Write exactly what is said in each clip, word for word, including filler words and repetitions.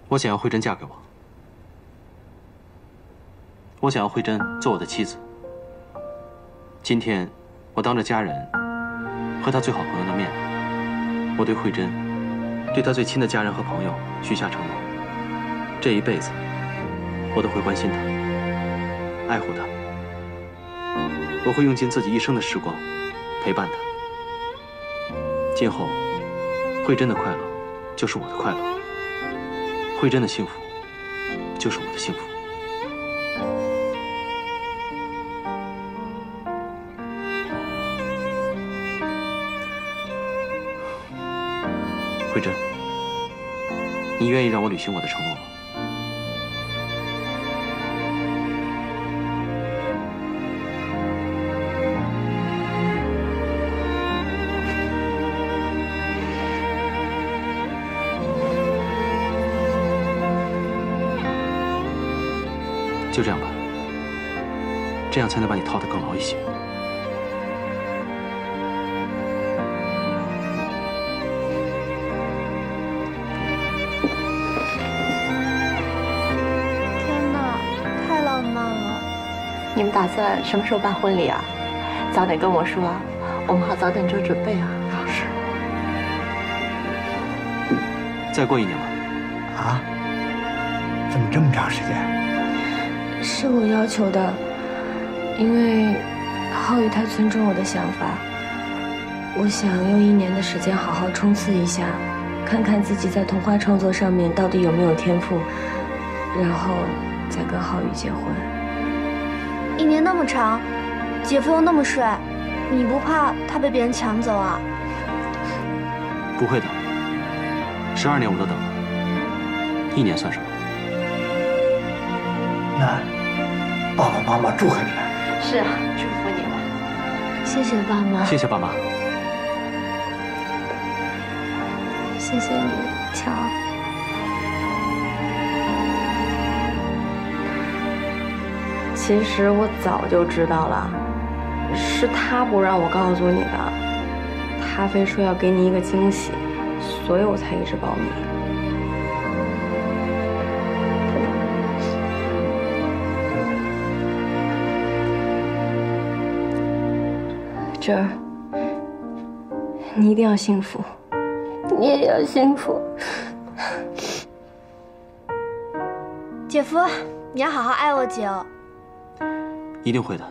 我想要慧珍嫁给我，我想要慧珍做我的妻子。今天，我当着家人和她最好朋友的面，我对慧珍，对她最亲的家人和朋友许下承诺：这一辈子，我都会关心她，爱护她。我会用尽自己一生的时光陪伴她。今后，慧珍的快乐就是我的快乐。 慧珍的幸福，就是我的幸福。慧珍，你愿意让我履行我的承诺吗？就这样吧，这样才能把你套得更牢一些。 天哪，太浪漫了！ 你们打算什么时候办婚礼啊？早点跟我说，我们好早点做准备啊。 是。再过一年吧。 啊？怎么这么长时间？ 是我要求的，因为浩宇太尊重我的想法，我想用一年的时间好好冲刺一下，看看自己在童话创作上面到底有没有天赋，然后再跟浩宇结婚。一年那么长，姐夫又那么帅，你不怕他被别人抢走啊？ 不会的，十二年我都等了，一年算什么？ 那爸爸妈妈祝贺你们。 是啊，祝福你们。 谢谢爸妈。 谢谢爸妈。 谢谢你，乔。 其实我早就知道了，是他不让我告诉你的，他非说要给你一个惊喜，所以我才一直保密。 这儿，你一定要幸福， 你也要幸福。姐夫，你要好好爱我姐哦。 一定会的。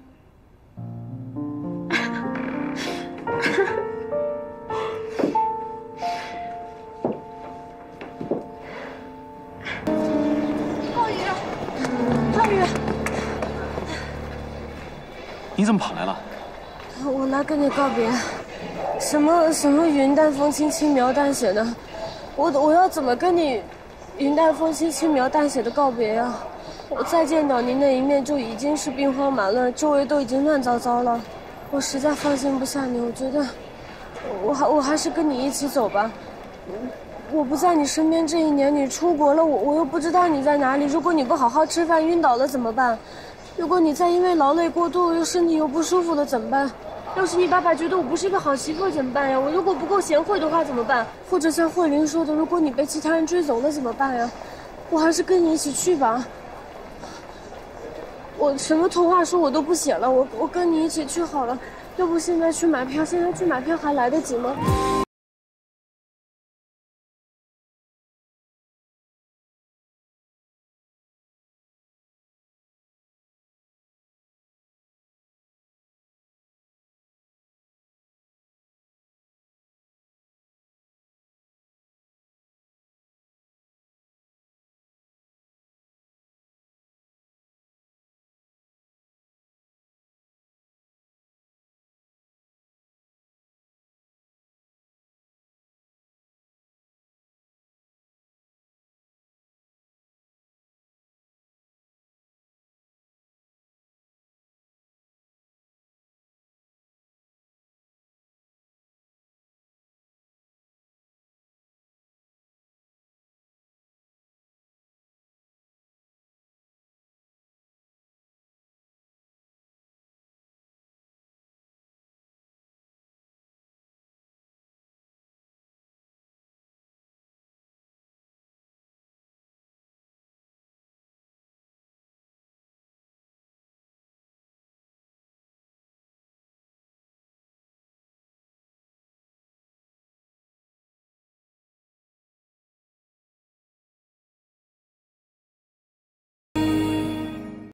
浩宇，浩宇， 你怎么跑来了？ 我来跟你告别，什么什么云淡风轻轻描淡写的，我我要怎么跟你云淡风轻轻描淡写的告别呀？我再见到你那一面就已经是兵荒马乱，周围都已经乱糟糟了，我实在放心不下你，我觉得我还我还是跟你一起走吧。我不在你身边这一年，你出国了，我我又不知道你在哪里。如果你不好好吃饭晕倒了怎么办？如果你再因为劳累过度又身体又不舒服了怎么办？ 要是你爸爸觉得我不是一个好媳妇怎么办呀？我如果不够贤惠的话怎么办？或者像慧玲说的，如果你被其他人追走了怎么办呀？我还是跟你一起去吧。我什么童话书我都不写了，我我跟你一起去好了。要不现在去买票？现在去买票还来得及吗？